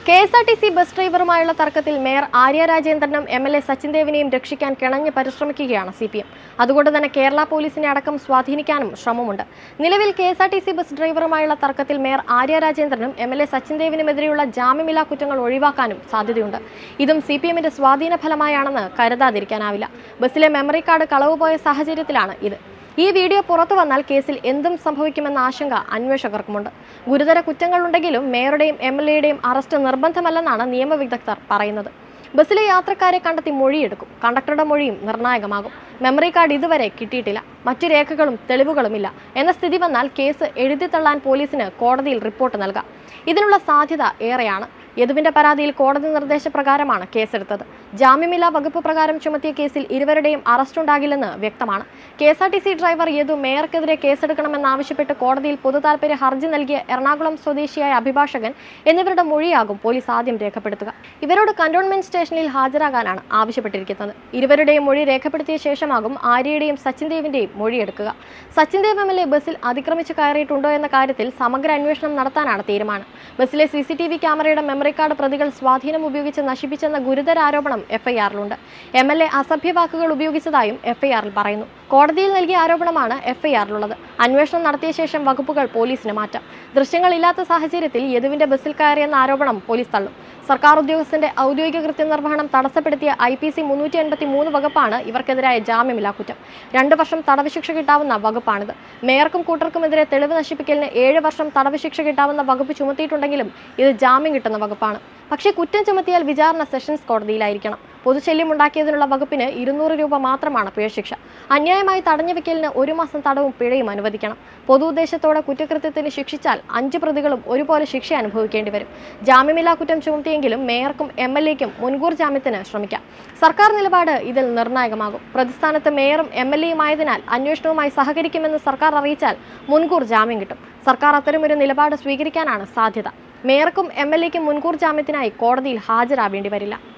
KSRTC bus ഡ്രൈവറുമായുള്ള തർക്കത്തിൽ mayor Arya രാജേന്ദ്രനും എംഎൽഎ സച്ചിൻ ദേവിനെയും രക്ഷിക്കാൻ കിണഞ്ഞ് പരിശ്രമിക്കുകയാണ് സിപിഎം. അതുകൊണ്ട് തന്നെ കേരള പോലീസിനെ അടക്കം സ്വാധീനിക്കാനും ശ്രമമുണ്ട്. നിലവിൽ കെഎസ്ആർടിസി ബസ് ഡ്രൈവറുമായുള്ള തർക്കത്തിൽ മേയർ ആര്യ രാജേന്ദ്രനും എംഎൽഎ സച്ചിൻ ദേവിനുമെതിരെയുള്ള ജാമ്യമില്ലാ കുറ്റങ്ങൾ ഒഴിവാക്കാനും സാധ്യതയുണ്ട്. ഇതും സിപിഎമ്മിന്റെ സ്വാധീന ഫലമായാണെന്ന് കരുതാതിരിക്കാനാവില്ല. ബസ്സിലെ മെമ്മറി കാർഡ് കളവുപോയ സാഹചര്യത്തിലാണ് ഇത്. ഈ വീഡിയോ പുറത്തു വന്നാൽ കേസിൽ എന്തും സംഭവിക്കുമെന്ന ആശങ്ക അന്വേഷകർക്കുമുണ്ട്. ഗുരുതര കുറ്റങ്ങളുണ്ടെങ്കിലും മേയറുടെയും എംഎൽഎയുടെയും അറസ്റ്റ് നിർബന്ധമല്ലെന്നാണ് നിയമവിദഗ്ധർ പറയുന്നത്. ബസ്സിലെ യാത്രക്കാരെ കണ്ടെത്തി മൊഴിയെടുക്കും. കണ്ടക്ടറുടെ മൊഴിയും നിർണായകമാകും. മെമ്മറി കാർഡ് ഇതുവരെ കിട്ടിയിട്ടില്ല. മറ്റു രേഖകളും തെളിവുകളുമില്ല എന്ന സ്ഥിതി വന്നാൽ കേസ് എഴുതിത്തള്ളാൻ പോലീസിന് കോടതിയിൽ റിപ്പോർട്ട് നൽകാം. ഇതിനുള്ള സാധ്യത ഏറെയാണ്. യദുവിന്റെ പരാതിയിൽ കോടതി നിർദ്ദേശപ്രകാരമാണ് കേസെടുത്തത്. ജാമ്യമില്ലാ വകുപ്പ് പ്രകാരം ചുമത്തിയ കേസിൽ ഇരുവരുടെയും അറസ്റ്റുണ്ടാകില്ലെന്ന് വ്യക്തമാണ്. കെഎസ്ആർടിസി ഡ്രൈവർ യദു മേയർക്കെതിരെ കേസെടുക്കണമെന്നാവശ്യപ്പെട്ട് കോടതിയിൽ പൊതുതാൽപര്യ ഹർജി നൽകിയ എറണാകുളം സ്വദേശിയായ അഭിഭാഷകൻ എന്നിവരുടെ മൊഴിയാകും പോലീസ് ആദ്യം രേഖപ്പെടുത്തുക. ഇവരോട് കന്റോൺമെന്റ് സ്റ്റേഷനിൽ ഹാജരാകാനാണ് ആവശ്യപ്പെട്ടിരിക്കുന്നത്. ഇരുവരുടെയും മൊഴി രേഖപ്പെടുത്തിയ ശേഷമാകും ആര്യയുടെയും സച്ചിൻ ദേവിന്റെയും മൊഴിയെടുക്കുക. സച്ചിൻ ദേവ് എംഎൽഎ ബസ്സിൽ അതിക്രമിച്ച് കയറിയിട്ടുണ്ടോ എന്ന കാര്യത്തിൽ സമഗ്ര അന്വേഷണം നടത്താനാണ് തീരുമാനം. ബസ്സിലെ CCTV ക്യാമറയുടെ മെമ്മറി കാർഡ് പ്രതികൾ സ്വാധീനം ഉപയോഗിച്ച് നശിപ്പിച്ചെന്ന ഗുരുതര ആരോപണം എഫ്ഐആറിലുണ്ട്. എംഎൽഎ അസഭ്യ വാക്കുകൾ ഉപയോഗിച്ചതായും എഫ്ഐആറിൽ പറയുന്നു. കോടതിയിൽ നൽകിയ ആരോപണമാണ് എഫ്ഐആറിലുള്ളത്. അന്വേഷണം നടത്തിയ ശേഷം വകുപ്പുകൾ പോലീസിന് മാറ്റാം. ദൃശ്യങ്ങളില്ലാത്ത സാഹചര്യത്തിൽ യദുവിന്റെ ബസ്സിൽ കയറിയെന്ന ആരോപണം പോലീസ് തള്ളും. സർക്കാർ ഉദ്യോഗസ്ഥന്റെ ഔദ്യോഗിക കൃത്യനിർവഹണം തടസ്സപ്പെടുത്തിയ IPC 383 വകുപ്പാണ് ഇവർക്കെതിരായ ജാമ്യമില്ലാ കുറ്റം. 2 വർഷം തടവ് ശിക്ഷ കിട്ടാവുന്ന വകുപ്പാണിത്. മേയർക്കും കൂട്ടർക്കുമെതിരെ തെളിവ് നശിപ്പിക്കലിന് 7 വർഷം തടവ് ശിക്ഷ കിട്ടാവുന്ന വകുപ്പ് ചുമത്തിയിട്ടുണ്ടെങ്കിലും ഇത് ജാമ്യം കിട്ടുന്ന വകുപ്പാണ്. പക്ഷേ കുറ്റം ചുമത്തിയാൽ വിചാരണ സെഷൻസ് കോടതിയിലായിരിക്കണം. പൊതുശല്യമുണ്ടാക്കിയതിനുള്ള വകുപ്പിന് 200 രൂപ മാത്രമാണ് പിഴശിക്ഷ. അന്യായമായി തടഞ്ഞുവെക്കലിന് 1 മാസം തടവും പിഴയും അനുവദിക്കണം. പൊതു ഉദ്ദേശത്തോടെ കുറ്റകൃത്യത്തിന് ശിക്ഷിച്ചാൽ 5 പ്രതികളും ഒരുപോലെ ശിക്ഷ അനുഭവിക്കേണ്ടി വരും. ജാമ്യമില്ലാ കുറ്റം ചുമത്തിയെങ്കിലും മേയർക്കും MLAയ്ക്കും മുൻകൂർ ജാമ്യത്തിന് ശ്രമിക്കാം. സർക്കാർ നിലപാട് ഇതിൽ നിർണായകമാകും. പ്രതിസ്ഥാനത്ത് മേയറും MLAയുമായതിനാൽ അന്വേഷണവുമായി സഹകരിക്കുമെന്ന് സർക്കാർ അറിയിച്ചാൽ മുൻകൂർ ജാമ്യം കിട്ടും. സർക്കാർ അത്തരമൊരു നിലപാട് സ്വീകരിക്കാനാണ് സാധ്യത. മേയർക്കും MLAയ്ക്കും മുൻകൂർ ജാമ്യത്തിനായി കോടതിയിൽ ഹാജരാവേണ്ടി വരില്ല.